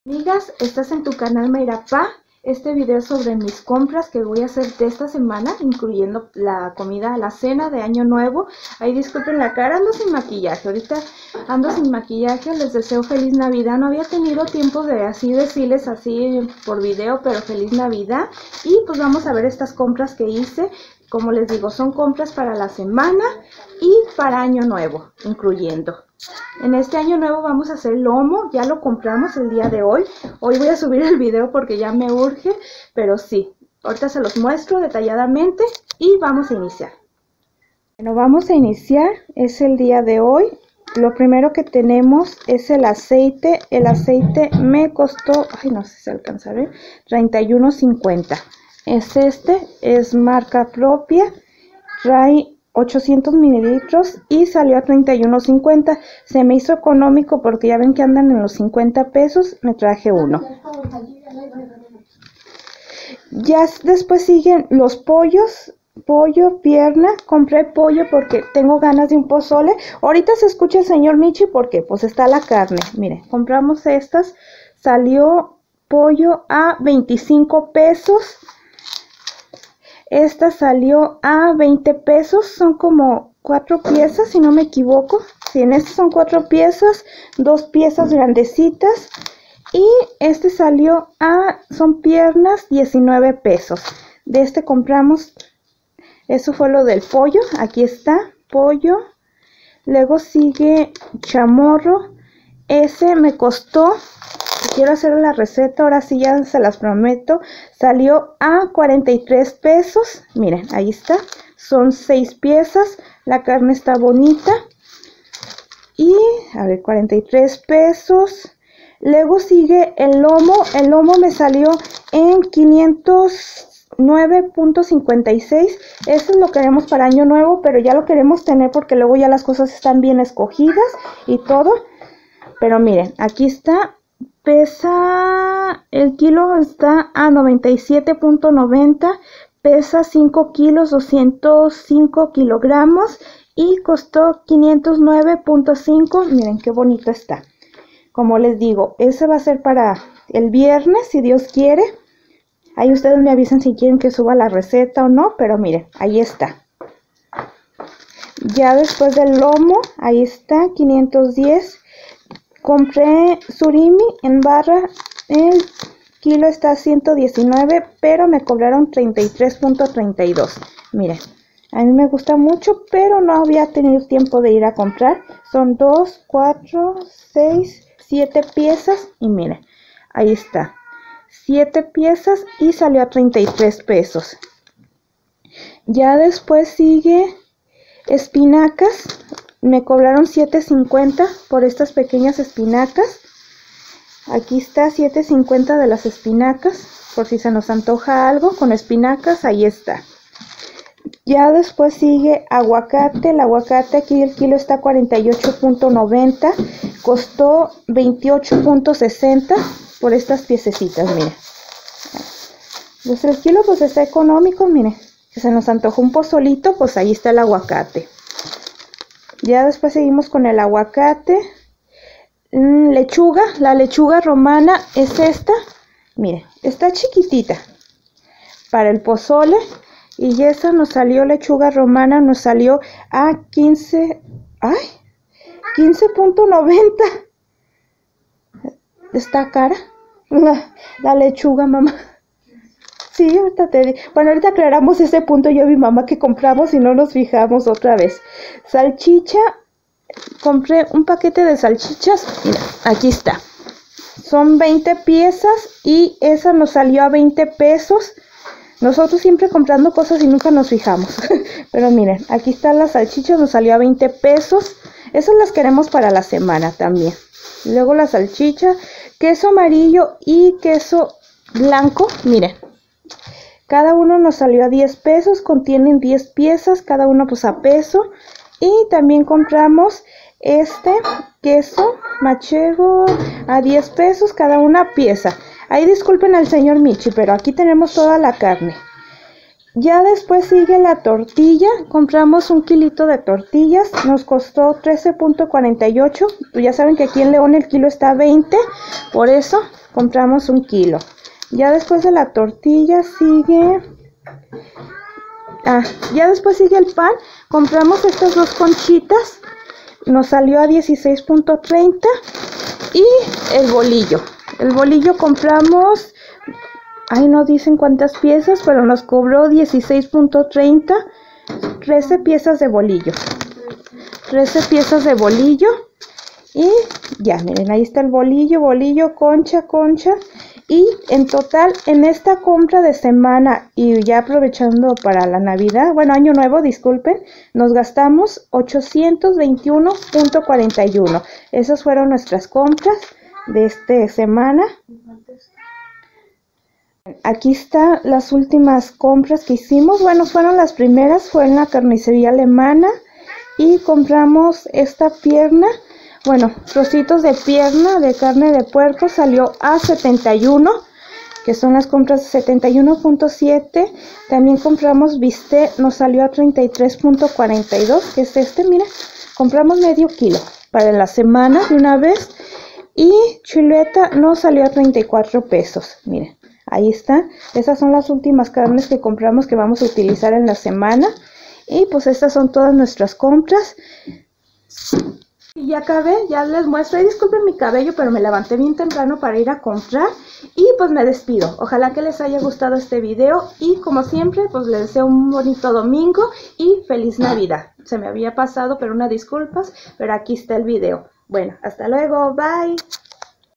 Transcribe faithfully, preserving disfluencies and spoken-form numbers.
Amigas, estás en tu canal Mayrapá. Este video es sobre mis compras que voy a hacer de esta semana, incluyendo la comida, la cena de Año Nuevo. Ahí disculpen la cara, ando sin maquillaje. Ahorita ando sin maquillaje, les deseo feliz Navidad. No había tenido tiempo de así decirles así por video, pero feliz Navidad. Y pues vamos a ver estas compras que hice. Como les digo, son compras para la semana y para Año Nuevo, incluyendo. En este Año Nuevo vamos a hacer lomo, ya lo compramos el día de hoy. Hoy voy a subir el video porque ya me urge, pero sí, ahorita se los muestro detalladamente y vamos a iniciar. Bueno, vamos a iniciar, es el día de hoy. Lo primero que tenemos es el aceite. El aceite me costó, ay no sé si se alcanza a ver, treinta y uno cincuenta. Es este, es marca propia, trae ochocientos mililitros y salió a treinta y uno cincuenta. Se me hizo económico porque ya ven que andan en los cincuenta pesos, me traje uno. Ya después siguen los pollos, pollo, pierna. Compré pollo porque tengo ganas de un pozole. Ahorita se escucha el señor Michi porque pues está la carne. Miren, compramos estas, salió pollo a veinticinco pesos. Esta salió a veinte pesos, son como cuatro piezas si no me equivoco. Sí, en este son cuatro piezas, dos piezas grandecitas. Y este salió a, son piernas, diecinueve pesos. De este compramos, eso fue lo del pollo, aquí está, pollo. Luego sigue chamorro, ese me costó... Quiero hacer la receta, ahora sí ya se las prometo. Salió a cuarenta y tres pesos. Miren, ahí está. Son seis piezas. La carne está bonita. Y, a ver, cuarenta y tres pesos. Luego sigue el lomo. El lomo me salió en quinientos nueve punto cincuenta y seis. Eso lo queremos para Año Nuevo, pero ya lo queremos tener porque luego ya las cosas están bien escogidas y todo. Pero miren, aquí está. Pesa, el kilo está a noventa y siete punto noventa, pesa cinco kilos, doscientos cinco kilogramos y costó quinientos nueve punto cinco. Miren qué bonito está. Como les digo, ese va a ser para el viernes, si Dios quiere. Ahí ustedes me avisan si quieren que suba la receta o no, pero miren, ahí está. Ya después del lomo, ahí está, quinientos diez. Compré surimi en barra, el kilo está a ciento diecinueve, pero me cobraron treinta y tres punto treinta y dos. Miren, a mí me gusta mucho, pero no había tenido tiempo de ir a comprar. Son dos, cuatro, seis, siete piezas y miren, ahí está. siete piezas y salió a treinta y tres pesos. Ya después sigue espinacas. Me cobraron siete cincuenta por estas pequeñas espinacas. Aquí está siete cincuenta de las espinacas, por si se nos antoja algo con espinacas, ahí está. Ya después sigue aguacate. El aguacate aquí el kilo está a cuarenta y ocho punto noventa, costó veintiocho punto sesenta por estas piececitas, miren. Pues el kilo pues está económico, miren. Si se nos antojó un pozolito, pues ahí está el aguacate. Ya después seguimos con el aguacate. Mm, lechuga, la lechuga romana es esta. Miren, está chiquitita para el pozole. Y esa nos salió, lechuga romana, nos salió a quince, ay, quince punto noventa. Está cara la, la lechuga, mamá. Sí, ahorita te digo. Bueno, ahorita aclaramos ese punto yo y mi mamá que compramos y no nos fijamos otra vez. Salchicha, compré un paquete de salchichas. Mira, aquí está. Son veinte piezas y esa nos salió a veinte pesos. Nosotros siempre comprando cosas y nunca nos fijamos. Pero miren, aquí están las salchichas, nos salió a veinte pesos. Esas las queremos para la semana también. Luego la salchicha, queso amarillo y queso blanco, miren. Cada uno nos salió a diez pesos, contienen diez piezas, cada uno pues a peso. Y también compramos este queso manchego a diez pesos cada una pieza. Ahí disculpen al señor Michi, pero aquí tenemos toda la carne. Ya después sigue la tortilla. Compramos un kilito de tortillas, nos costó trece punto cuarenta y ocho. Ya saben que aquí en León el kilo está a veinte, por eso compramos un kilo. Ya después de la tortilla sigue... Ah, ya después sigue el pan. Compramos estas dos conchitas. Nos salió a dieciséis punto treinta. Y el bolillo. El bolillo compramos... Ay, no dicen cuántas piezas, pero nos cobró dieciséis punto treinta. trece piezas de bolillo. trece piezas de bolillo. Y ya, miren, ahí está el bolillo, bolillo, concha, concha. Y en total, en esta compra de semana y ya aprovechando para la Navidad, bueno, Año Nuevo, disculpen, nos gastamos ochocientos veintiuno punto cuarenta y uno. Esas fueron nuestras compras de esta semana. Aquí están las últimas compras que hicimos. Bueno, fueron las primeras, fue en la carnicería alemana y compramos esta pierna. Bueno, trocitos de pierna de carne de puerco salió a setenta y uno, que son las compras de setenta y uno punto siete. También compramos bistec, nos salió a treinta y tres punto cuarenta y dos, que es este, mira. Compramos medio kilo para la semana de una vez. Y chuleta nos salió a treinta y cuatro pesos, miren. Ahí está. Esas son las últimas carnes que compramos que vamos a utilizar en la semana. Y pues estas son todas nuestras compras. Y ya acabé, ya les muestro. Y disculpen mi cabello, pero me levanté bien temprano para ir a comprar. Y pues me despido. Ojalá que les haya gustado este video. Y como siempre, pues les deseo un bonito domingo y feliz Navidad. Se me había pasado, pero una disculpas. Pero aquí está el video. Bueno, hasta luego. Bye.